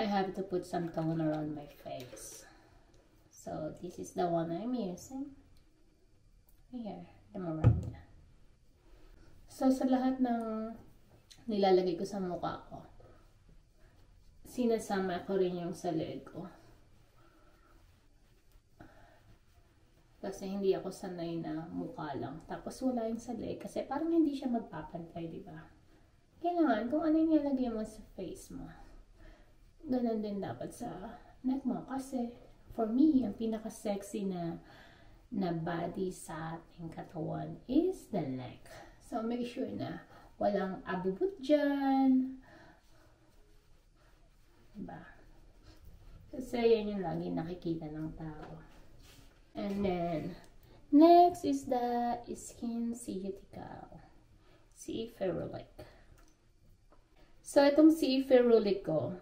I have to put some toner on my face. So, this is the one I'm using. Here, the Miranda. So, sa lahat ng nilalagay ko sa mukha ko, sinasama ko rin yung sa leg ko. Kasi hindi ako sanay na mukha lang. Tapos wala yung sa leg. Kasi parang hindi siya magpapantay, di ba? Kailangan kung ano yung nilagay mo sa face mo. Ganun din dapat sa neck mo. Kasi for me, ang pinaka-sexy na body sa ating katawan is the neck. So make sure na walang abubot dyan. Diba? Kasi yan yung lagi nakikita ng tao. And then, next is the skin cuticle. CE Ferulic. So, itong CE Ferulic ko,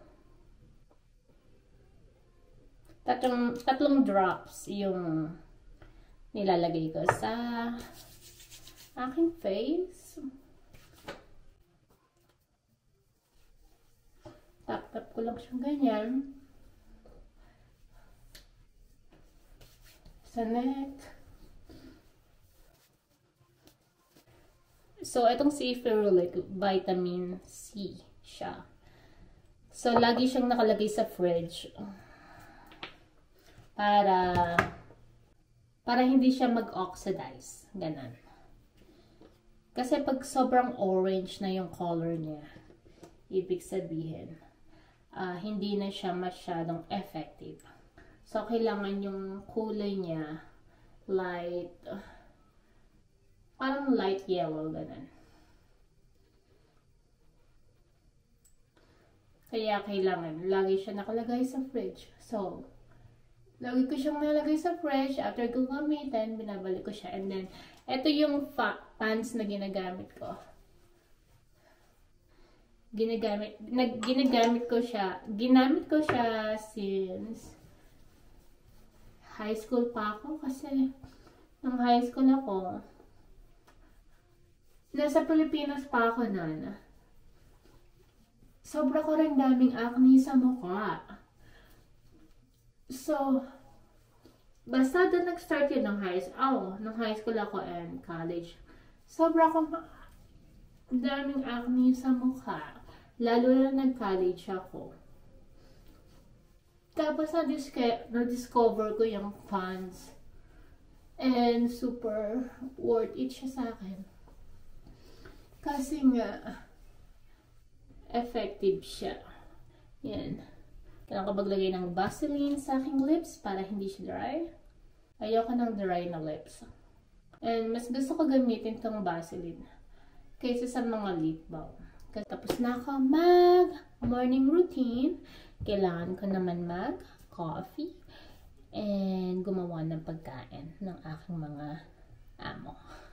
tatlong drops yung nilalagay ko sa aking face. Tap-tap ko lang siyang ganyan. Sa neck. So, itong CE Ferulic, vitamin C siya. So, lagi siyang nakalagay sa fridge. Para hindi siya mag-oxidize. Ganon. Kasi pag sobrang orange na yung color niya, ibig sabihin, hindi na siya masyadong effective. So, kailangan yung kulay niya light, parang light yellow, ganun. Kaya kailangan, lagi siya nakalagay sa fridge. So, lagi ko siyang nalagay sa fridge. After ko gamitin, binabalik ko siya. And then, ito yung pants na ginagamit ko. Ginamit ko siya since high school pa ako kasi nung high school ako, nasa Pilipinas pa ako na. Sobra ko rin daming acne sa mukha. So, basta doon nag-start yun ng high school ako and college. Sobra ko daming acne sa mukha. Lalo na nag-college ako. Tapos na-discover ko yung pants. And super worth it siya sa akin. Kasi nga, effective siya. Yan. Kailangan ko maglagay ng Vaseline sa aking lips para hindi siya dry. Ayoko ng dry na lips. And mas gusto ko gamitin tong Vaseline kaysa sa mga lip balm. Kasi tapos na ako mag-morning routine. Kailangan ko naman mag-coffee and gumawa ng pagkain ng aking mga amo.